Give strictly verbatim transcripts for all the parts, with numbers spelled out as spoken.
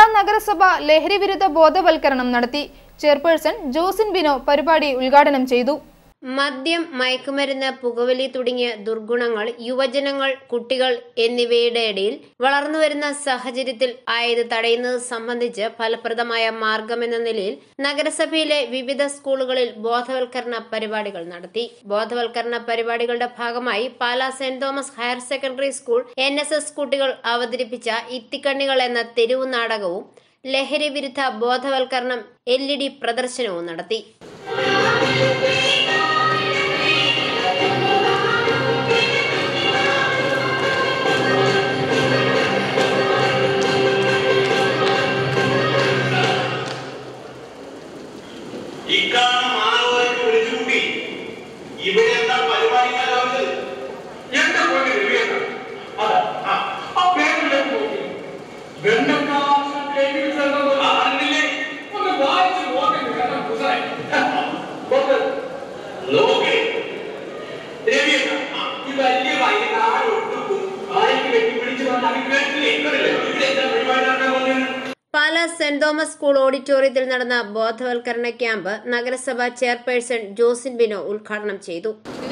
പാലാ നഗരസഭ ലഹരി വിരുദ്ധ ബോധവൽക്കരണം നടത്തി. ചെയർപേഴ്സൺ ജോസിൻ ബിനോ പരിപാടി ഉദ്ഘാടനം ചെയ്തു. മദ്യം, മയക്കുമരുന്ന്, പുകവലി തുടങ്ങിയ ദുർഗുണങ്ങൾ യുവജനങ്ങൾ, കുട്ടികൾ എന്നിവയുടെ ഇടയിൽ വളർന്നുവരുന്ന സാഹചര്യത്തിൽ ആയത് തടയുന്നത് സംബന്ധിച്ച് ഫലപ്രദമായ മാർഗമെന്ന നിലയിൽ നഗരസഭയിലെ വിവിധ സ്കൂളുകളിൽ ബോധവൽക്കരണ പരിപാടികൾ നടത്തി. ബോധവൽക്കരണ പരിപാടികളുടെ ഭാഗമായി Pala saint Thomas higher secondary school N S S കുട്ടികൾ അവതരിപ്പിച്ച ഇത്തിക്കണ്ണികൾ എന്ന തെരുവു നാടകവും ലഹരി വിരുദ്ധ ബോധവൽക്കരണം എൽ ഇ ഡി പ്രദർശനവും നടത്തി. പാലാ സെന്റ് തോമസ് സ്കൂൾ ഓഡിറ്റോറിയത്തിൽ നടന്ന ബോധവൽക്കരണ ക്യാമ്പ് നഗരസഭ ചെയർപേഴ്സൺ ജോസിൻ ബിനോ ഉദ്ഘാടനം ചെയ്തു.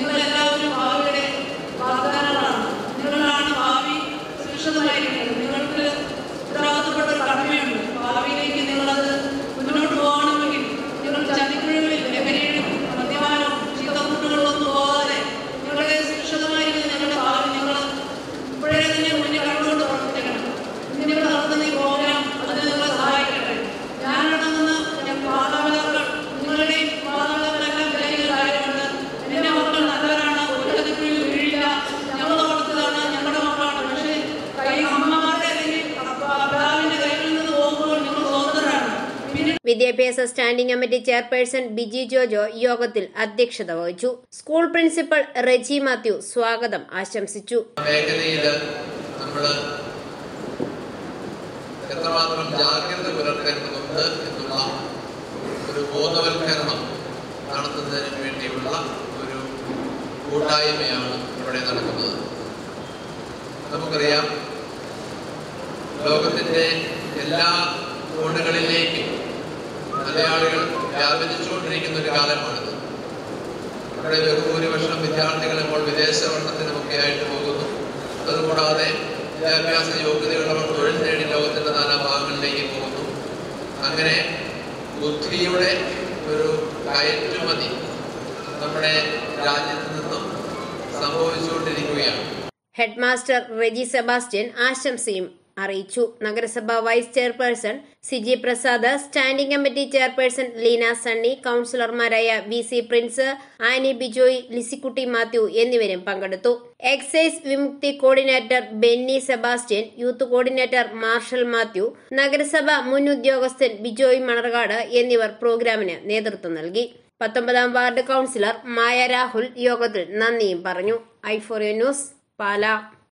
വിദ്യാഭ്യാസ standing committee chairperson Biji Jojo യോഗത്തിൽ അധ്യക്ഷത വഹിച്ചു. സ്കൂൾ പ്രിൻസിപ്പൽ റെജി മാത്യു സ്വാഗതം ആശംസിച്ചു. മേഖലയിൽ നമ്മൾ എത്രമാത്രം ജാഗ്രത പുലർത്തേണ്ടതുണ്ട് എന്നുള്ള ഒരു ബോധവൽക്കരണം നടത്തുന്നതിന് വേണ്ടിയുള്ള ഒരു കൂട്ടായ്മയാണ് ഇവിടെ നടക്കുന്നത്. നമുക്കറിയാം, ലോകത്തിന്റെ എല്ലാ കോണുകളിലേക്കും മലയാളികൾ വ്യാപരിച്ചുകൊണ്ടിരിക്കുന്ന ഒരു കാലമാണിത്. ഇവിടെ ബഹുഭൂരിപക്ഷം വിദ്യാർത്ഥികൾ ഇപ്പോൾ വിദേശ പഠനത്തിനുമൊക്കെ ആയിട്ട് പോകുന്നു. അതുകൂടാതെ വിദ്യാഭ്യാസ യോഗ്യതയുള്ളവർ തൊഴിൽ നേടി ലോകത്തിന്റെ നാനാ ഭാഗങ്ങളിലേക്ക് പോകുന്നു. അങ്ങനെ ബുദ്ധിയുടെ ഒരു കയറ്റുമതി നമ്മുടെ രാജ്യത്ത് നിന്നും സംഭവിച്ചുകൊണ്ടിരിക്കുകയാണ്. ഹെഡ് മാസ്റ്റർ റെജി സെബാസ്റ്റ്യൻ ആശംസയും അറിയിച്ചു. നഗരസഭ vice chairperson Siji Prasad, standing committee chairperson Leena Sunny, കൌൺസിലർമാരായ V C Prince, Annie Bijoy, Lissykutty Mathew എന്നിവരും പങ്കെടുത്തു. Excise Vimukthi coordinator Benny Sebastian, youth coordinator Marshal Mathew, നഗരസഭ മുൻ ഉദ്യോഗസ്ഥൻ ബിജോയ് മണർകാട് എന്നിവർ പ്രോഗ്രാമിന് നേതൃത്വം നൽകി. പത്തൊമ്പതാം വാർഡ് കൌൺസിലർ മായ രാഹുൽ യോഗത്തിൽ നന്ദിയും പറഞ്ഞു. I four news, Pala.